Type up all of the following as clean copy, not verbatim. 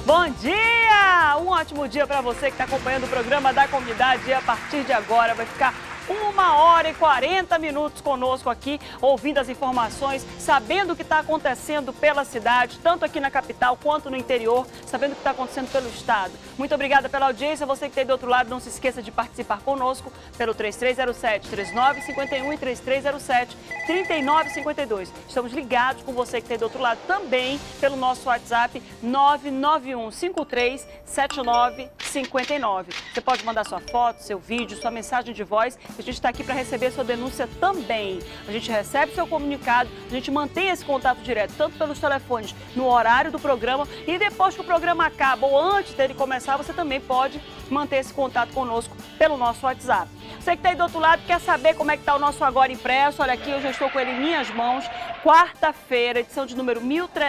Bom dia! Um ótimo dia para você que está acompanhando o programa da comunidade e a partir de agora vai ficar 1h40 conosco aqui, ouvindo as informações, sabendo o que está acontecendo pela cidade, tanto aqui na capital quanto no interior, sabendo o que está acontecendo pelo estado. Muito obrigada pela audiência, você que está aí do outro lado, não se esqueça de participar conosco pelo 3307-3951 e 3307-3952. Estamos ligados com você que está aí do outro lado também pelo nosso WhatsApp 991537959. Você pode mandar sua foto, seu vídeo, sua mensagem de voz. A gente está aqui para receber sua denúncia também. A gente recebe seu comunicado, a gente mantém esse contato direto, tanto pelos telefones no horário do programa e depois que o programa acaba ou antes dele começar, você também pode manter esse contato conosco pelo nosso WhatsApp. Você que está aí do outro lado quer saber como é que está o nosso Agora Impresso, olha aqui, eu já estou com ele em minhas mãos, quarta-feira, edição de número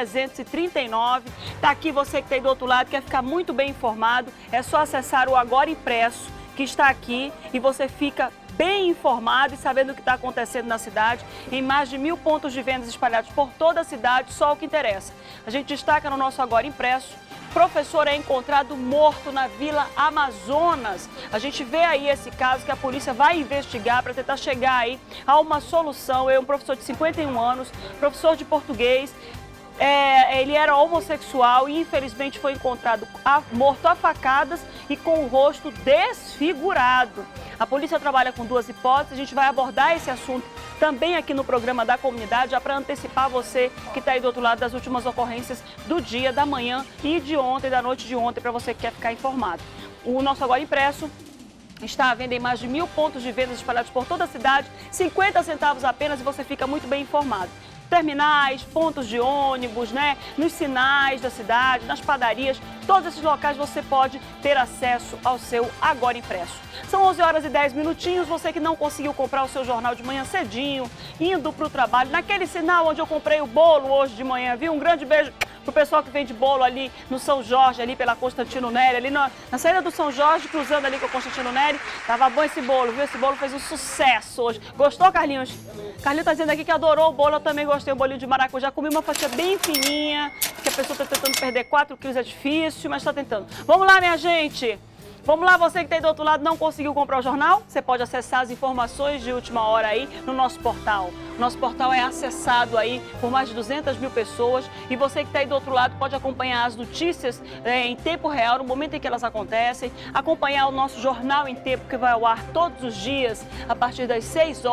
1339. Está aqui você que está aí do outro lado, quer ficar muito bem informado, é só acessar o Agora Impresso, que está aqui, e você fica bem informado e sabendo o que está acontecendo na cidade, em mais de 1000 pontos de vendas espalhados por toda a cidade, só o que interessa. A gente destaca no nosso Agora Impresso: professor é encontrado morto na Vila Amazonas. A gente vê aí esse caso que a polícia vai investigar para tentar chegar aí a uma solução. É um professor de 51 anos, professor de português. Ele era homossexual e infelizmente foi encontrado morto a facadas e com o rosto desfigurado. A polícia trabalha com duas hipóteses, a gente vai abordar esse assunto também aqui no programa da comunidade, já para antecipar você que está aí do outro lado das últimas ocorrências do dia, da manhã e de ontem, da noite de ontem, para você que quer ficar informado. O nosso Agora Impresso está à venda em mais de 1000 pontos de vendas espalhados por toda a cidade, 50 centavos apenas, e você fica muito bem informado. Terminais, pontos de ônibus, né? Nos sinais da cidade, nas padarias, todos esses locais você pode ter acesso ao seu Agora Impresso. São 11h10, você que não conseguiu comprar o seu jornal de manhã cedinho, indo para o trabalho, naquele sinal onde eu comprei o bolo hoje de manhã, viu? Um grande beijo pro pessoal que vende bolo ali no São Jorge, ali pela Constantino Nery, ali na saída do São Jorge, cruzando ali com a Constantino Nery. Tava bom esse bolo, viu? Esse bolo fez um sucesso hoje. Gostou, Carlinhos? Carlinhos tá dizendo aqui que adorou o bolo, eu também gostei. O bolinho de maracujá, comi uma fatia bem fininha, que a pessoa tá tentando perder 4 quilos, é difícil, mas tá tentando. Vamos lá, minha gente! Vamos lá, você que está aí do outro lado não conseguiu comprar o jornal? Você pode acessar as informações de última hora aí no nosso portal. Nosso portal é acessado aí por mais de 200 mil pessoas e você que está aí do outro lado pode acompanhar as notícias em tempo real, no momento em que elas acontecem, acompanhar o nosso Jornal em Tempo, que vai ao ar todos os dias a partir das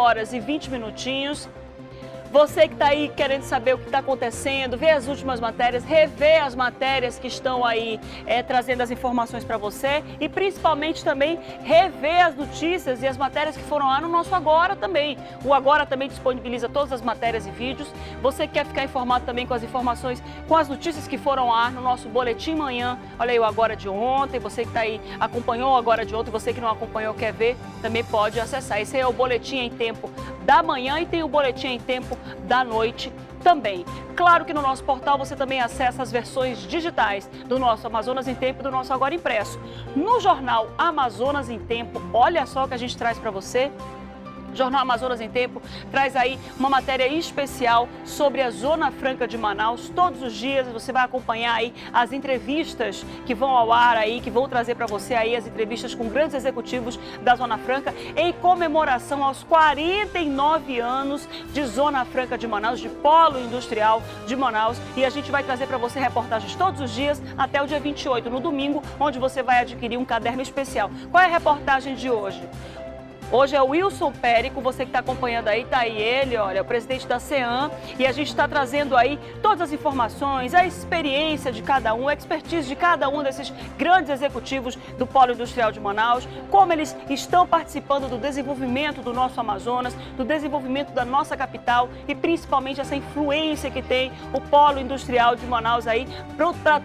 6h20. Você que está aí querendo saber o que está acontecendo, ver as últimas matérias, rever as matérias que estão aí trazendo as informações para você e principalmente também rever as notícias e as matérias que foram lá no nosso Agora também. O Agora também disponibiliza todas as matérias e vídeos. Você que quer ficar informado também com as informações, com as notícias que foram lá no nosso Boletim Manhã. Olha aí o Agora de ontem, você que está aí acompanhou o Agora de ontem, você que não acompanhou quer ver, também pode acessar. Esse é o Boletim em Tempo da manhã e tem o Boletim em Tempo da noite também. Claro que no nosso portal você também acessa as versões digitais do nosso Amazonas em Tempo e do nosso Agora Impresso. No jornal Amazonas em Tempo, olha só o que a gente traz para você. O Jornal Amazonas em Tempo traz aí uma matéria especial sobre a Zona Franca de Manaus. Todos os dias você vai acompanhar aí as entrevistas que vão ao ar aí, que vão trazer para você aí as entrevistas com grandes executivos da Zona Franca em comemoração aos 49 anos de Zona Franca de Manaus, de Polo Industrial de Manaus. E a gente vai trazer para você reportagens todos os dias até o dia 28, no domingo, onde você vai adquirir um caderno especial. Qual é a reportagem de hoje? Hoje é o Wilson Périco, você que está acompanhando aí, tá aí ele, olha, o presidente da CEAM, e a gente está trazendo aí todas as informações, a experiência de cada um, a expertise de cada um desses grandes executivos do Polo Industrial de Manaus, como eles estão participando do desenvolvimento do nosso Amazonas, do desenvolvimento da nossa capital e principalmente essa influência que tem o Polo Industrial de Manaus aí para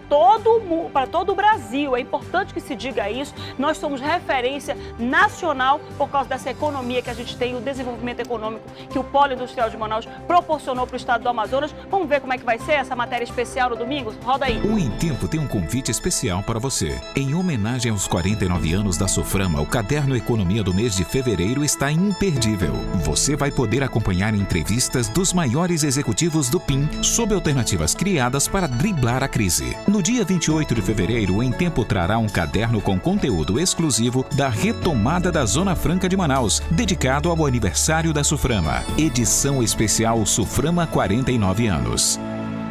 todo o Brasil. É importante que se diga isso, nós somos referência nacional por causa dessa essa economia que a gente tem, o desenvolvimento econômico que o Polo Industrial de Manaus proporcionou para o estado do Amazonas. Vamos ver como é que vai ser essa matéria especial no domingo? Roda aí. O Em Tempo tem um convite especial para você. Em homenagem aos 49 anos da Suframa, o caderno Economia do mês de fevereiro está imperdível. Você vai poder acompanhar entrevistas dos maiores executivos do PIN sob alternativas criadas para driblar a crise. No dia 28 de fevereiro, o Em Tempo trará um caderno com conteúdo exclusivo da retomada da Zona Franca de Manaus, dedicado ao aniversário da Suframa. Edição especial Suframa 49 anos.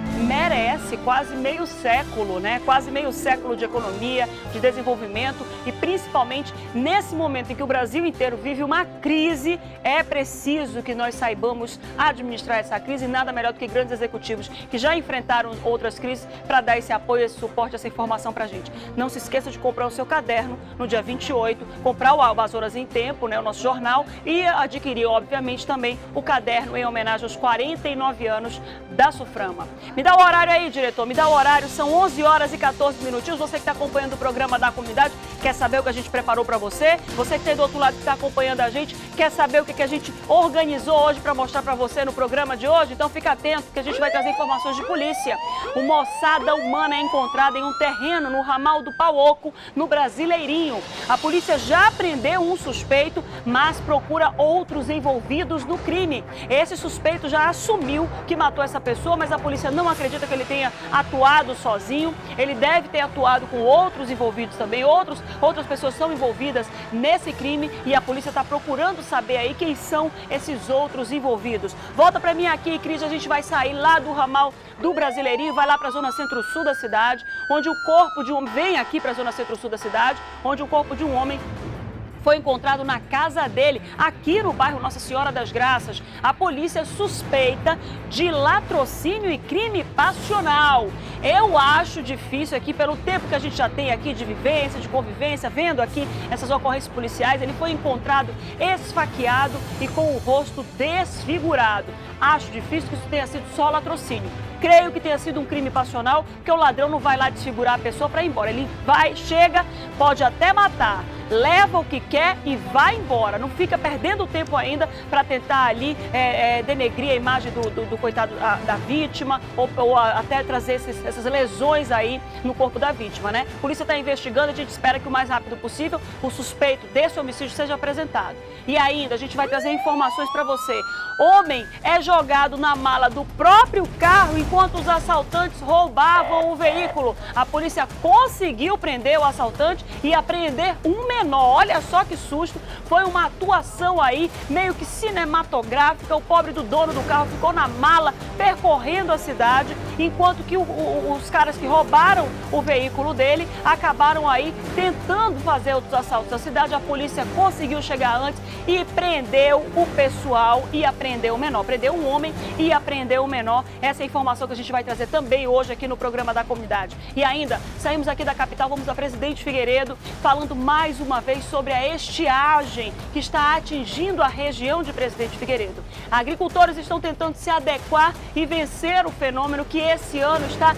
Merece quase meio século, né? Quase meio século de economia, de desenvolvimento e principalmente nesse momento em que o Brasil inteiro vive uma crise, é preciso que nós saibamos administrar essa crise e nada melhor do que grandes executivos que já enfrentaram outras crises para dar esse apoio, esse suporte, essa informação para a gente. Não se esqueça de comprar o seu caderno no dia 28, comprar o Amazonas em Tempo, né? O nosso jornal, e adquirir, obviamente, também o caderno em homenagem aos 49 anos da Suframa. Me dá o horário aí, diretor, me dá o horário, são 11 horas e 14 minutinhos. Você que está acompanhando o programa da comunidade, quer saber o que a gente preparou para você? Você que está do outro lado que está acompanhando a gente, quer saber o que a gente organizou hoje para mostrar para você no programa de hoje? Então fica atento, que a gente vai trazer informações de polícia. Uma ossada humana é encontrada em um terreno no ramal do Pauoco, no Brasileirinho. A polícia já prendeu um suspeito, mas procura outros envolvidos no crime. Esse suspeito já assumiu que matou essa pessoa, mas a polícia não acredita que ele tenha atuado sozinho. Ele deve ter atuado com outros envolvidos também. Outras pessoas são envolvidas nesse crime e a polícia está procurando saber aí quem são esses outros envolvidos. Volta para mim aqui, Cris, a gente vai sair lá do ramal do Brasileirinho, vai lá para a zona centro-sul da cidade, onde o corpo de um homem vem aqui para a zona centro-sul da cidade, onde o corpo de um homem foi encontrado na casa dele, aqui no bairro Nossa Senhora das Graças. A polícia suspeita de latrocínio e crime passional. Eu acho difícil aqui, pelo tempo que a gente já tem aqui de vivência, de convivência, vendo aqui essas ocorrências policiais, ele foi encontrado esfaqueado e com o rosto desfigurado. Acho difícil que isso tenha sido só latrocínio. Creio que tenha sido um crime passional, porque o ladrão não vai lá desfigurar a pessoa para ir embora. Ele vai, chega, pode até matar, leva o que quer e vai embora. Não fica perdendo tempo ainda para tentar ali denegrir a imagem do coitado da vítima ou até trazer essas lesões aí no corpo da vítima, né? A polícia está investigando, a gente espera que o mais rápido possível o suspeito desse homicídio seja apresentado. E ainda a gente vai trazer informações para você. Homem é jogado na mala do próprio carro enquanto os assaltantes roubavam o veículo. A polícia conseguiu prender o assaltante e apreender um menor. Olha só que susto, foi uma atuação aí meio que cinematográfica. O pobre do dono do carro ficou na mala percorrendo a cidade, enquanto que os caras que roubaram o veículo dele acabaram aí tentando fazer outros assaltos na cidade. A polícia conseguiu chegar antes e prendeu o pessoal e apreendeu o menor. Prendeu um homem e apreendeu o menor. Essa é a informação que a gente vai trazer também hoje aqui no programa da comunidade. E ainda, saímos aqui da capital, vamos a Presidente Figueiredo, falando mais uma vez sobre a estiagem que está atingindo a região de Presidente Figueiredo. Agricultores estão tentando se adequar e vencer o fenômeno que esse ano está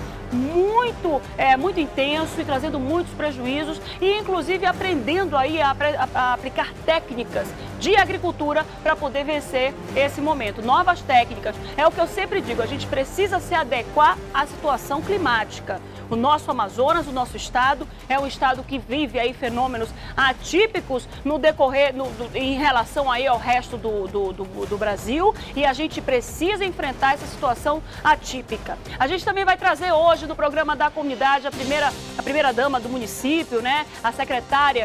muito intenso e trazendo muitos prejuízos e inclusive aprendendo aí a aplicar técnicas de agricultura para poder vencer esse momento. Novas técnicas, é o que eu sempre digo, a gente precisa se adequar à situação climática. O nosso Amazonas, o nosso estado, é um estado que vive aí fenômenos atípicos no decorrer, em relação aí ao resto do Brasil, e a gente precisa enfrentar essa situação atípica. A gente também vai trazer hoje no programa da comunidade a primeira dama do município, né? A secretária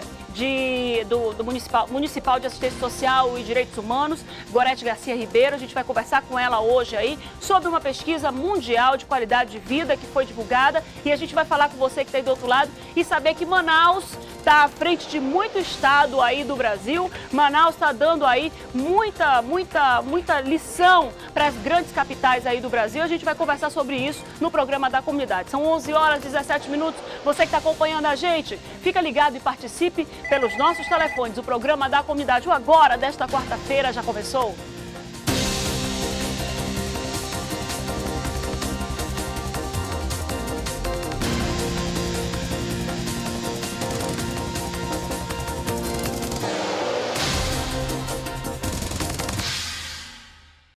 do Municipal de Assistência Social e Direitos Humanos, Gorete Garcia Ribeiro. A gente vai conversar com ela hoje aí sobre uma pesquisa mundial de qualidade de vida que foi divulgada, e a gente vai falar com você que está aí do outro lado e saber que Manaus está à frente de muito estado aí do Brasil. Manaus está dando aí muita lição para as grandes capitais aí do Brasil. A gente vai conversar sobre isso no programa da comunidade. São 11 horas e 17 minutos. Você que está acompanhando a gente, fica ligado e participe pelos nossos telefones. O programa da comunidade, o Agora, desta quarta-feira, já começou.